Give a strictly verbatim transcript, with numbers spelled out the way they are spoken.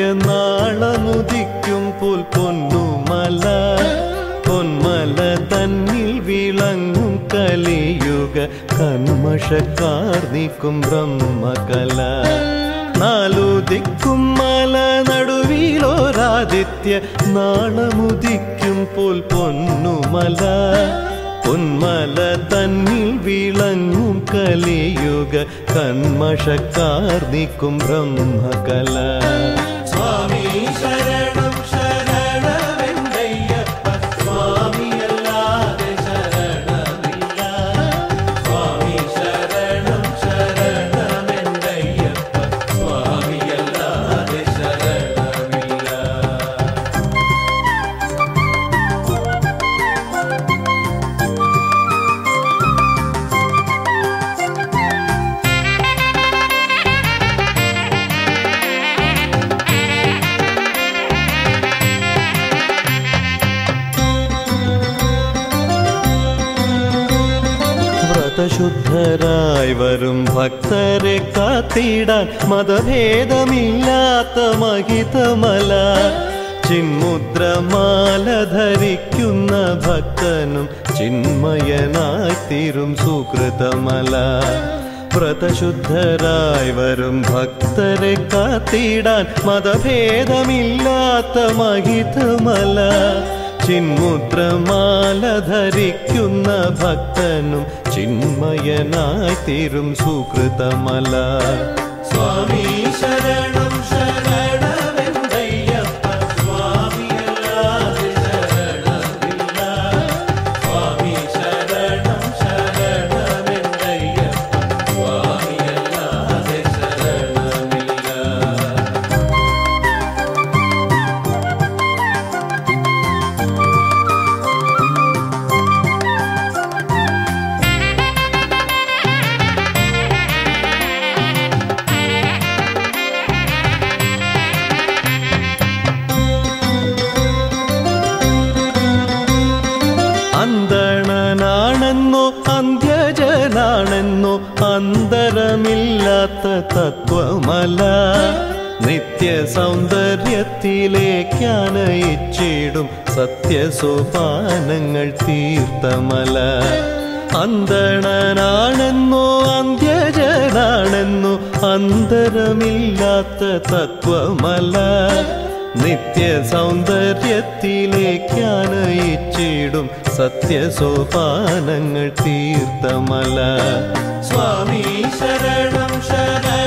നാളമുദിക്കും പുൽ പൊന്നുമല പൊന്മല തന്നിൽ വിളങ്ങും കലിയുഗ കന്മഷക്കാർ നീക്കും ബ്രഹ്മകല നാലു ദിക്കും മല നടുവിലോരാദിത്യ നാളമുദിക്കും പുൽ പൊന്നുമല പൊന്മല തന്നിൽ വിളങ്ങും കലിയുഗ കന്മഷക്കാർ നീക്കും ബ്രഹ്മകല സ്വാമി ശരണം ശരണമെന്തയ്യപ്പ സ്വാമിയല്ലാതെ ശരണമില്ല സ്വാമി ശരണം ശരണമെന്തയ്യപ്പ സ്വാമിയല്ലാതെ ശരണമില്ല. വ്രതശുദ്ധരായി വരും ഭക്തരെ കാത്തിടാൻ മതഭേദമില്ലാത്ത മഹിതമല ചിന്മുദ്രമാല ധരിക്കുന്ന ഭക്തനും ചിന്മയനായി തീരും സുകൃതമല വ്രതശുദ്ധരായി വരും ഭക്തരെ കാത്തിടാൻ മതഭേദമില്ലാത്ത മഹിതമല ചിന്മുദ്രമാല ധരിക്കുന്ന ഭക്തനും ചിന്മയനായി തീരും സുകൃതമല സ്വാമി ശരണം ശരണമെന്തയ്യപ്പ സ്വാമിയല്ലാതെ ശരണമില്ല സ്വാമി ശരണം ശരണമെന്തയ്യപ്പ സ്വാമിയല്ലാതെ ശരണമില്ല. അന്തണനാണെന്നോ അന്ത്യജനാണെന്നോ അന്തരമില്ലാത്ത തത്വമല നിത്യ സൗന്ദര്യത്തിലേക്കാനയിച്ചിടും സത്യസോപാനങ്ങൾ തീർത്തമല അന്തണനാണെന്നോ അന്ത്യജനാണെന്നോ അന്തരമില്ലാത്ത തത്വമല നിത്യ സൗന്ദര്യത്തിലേക്കാനയിച്ചിടും സത്യസോപാനങ്ങൾ തീർത്തമല സ്വാമി ശരണം ശരണം